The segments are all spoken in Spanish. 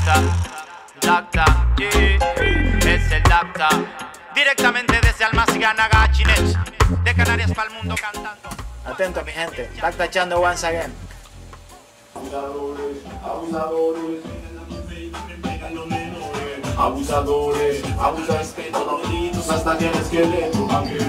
Dacta, es el Dacta. Directamente desde Almaciga, Chinech, de Canarias para el mundo cantando. Atento mi gente, Dacta echando once again. Abusadores, abusadores, abusa respeto, los gritos hasta que el esqueleto.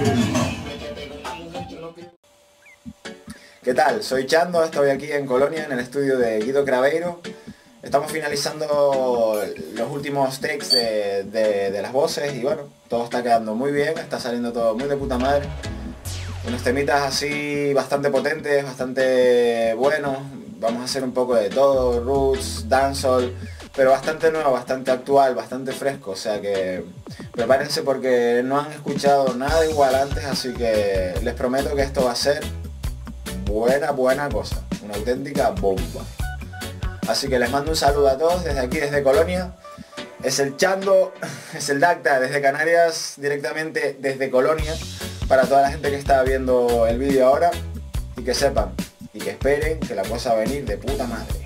¿Qué tal? Soy Chando, estoy aquí en Colonia, en el estudio de Guido Craveiro. Estamos finalizando los últimos takes de las voces y bueno, todo está quedando muy bien, está saliendo todo muy de puta madre. Unos temitas así bastante potentes, bastante buenos. Vamos a hacer un poco de todo, roots, dancehall, pero bastante nuevo, bastante actual, bastante fresco. O sea que prepárense porque no han escuchado nada igual antes, así que les prometo que esto va a ser buena cosa, una auténtica bomba. Así que les mando un saludo a todos desde aquí, desde Colonia. Es el Chando, es el Dacta desde Canarias, directamente desde Colonia, para toda la gente que está viendo el vídeo ahora, y que sepan y que esperen que la cosa va a venir de puta madre.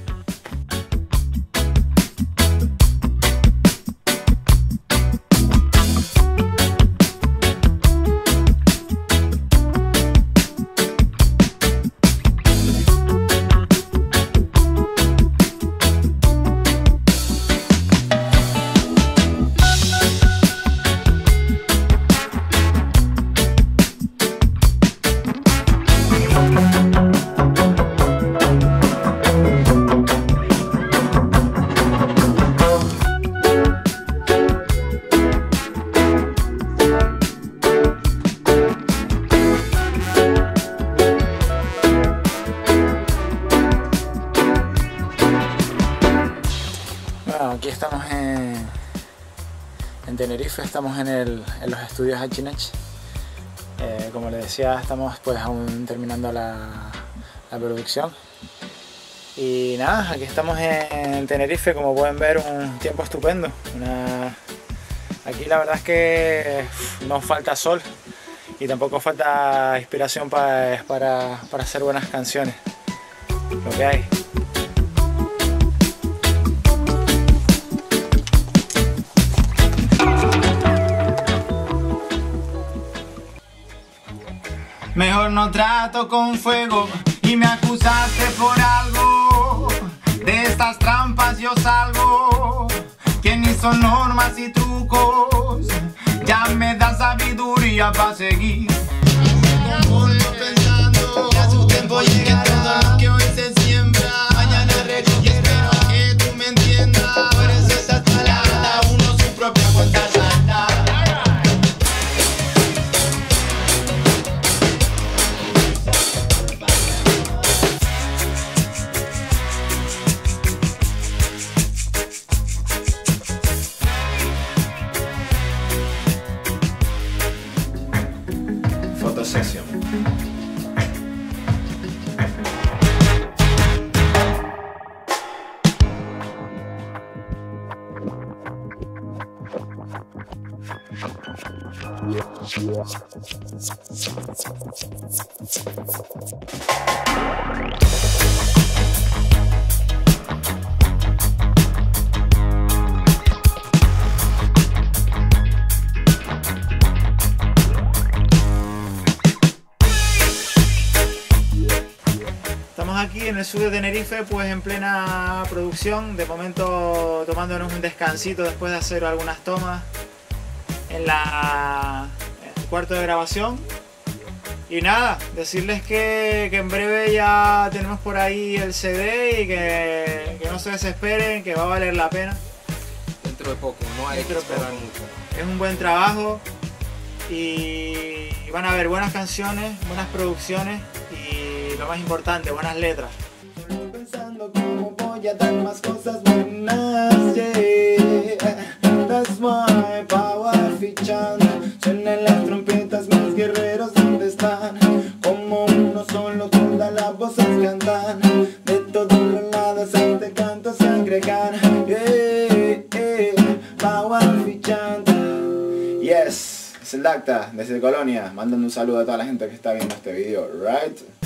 Bueno, aquí estamos en Tenerife, estamos en los estudios Chinech. Como les decía, estamos pues aún terminando la producción. Y nada, aquí estamos en Tenerife, como pueden ver, un tiempo estupendo. Aquí la verdad es que no falta sol y tampoco falta inspiración para hacer buenas canciones. Lo que hay. Mejor no trato con fuego y me acusaste por algo. De estas trampas yo salgo, que ni son normas y trucos. Ya me da sabiduría para seguir. Pensando que a su tiempo llegará. Todo lo que hoy se siembra, mañana recoge. Espero que tú me entiendas. Por eso estas palabras, uno su propia cuenta salta. Fotosesión. Estamos aquí en el sur de Tenerife, pues en plena producción, de momento tomándonos un descansito después de hacer algunas tomas en el cuarto de grabación. Y nada, decirles que en breve ya tenemos por ahí el CD y que no se desesperen, que va a valer la pena. Dentro de poco, no hay que esperar mucho. Es un buen trabajo y van a haber buenas canciones, buenas producciones y lo más importante, buenas letras. Estoy pensando cómo voy a dar más cosas buenas, yeah. That's why power fichando. Suenan las trompetas, mis guerreros, ¿dónde están? Como uno solo, todas las voces cantan. De todos los lados este canto se agregan, power fichando. Yes, es el Dacta desde Colonia, mandando un saludo a toda la gente que está viendo este video, right?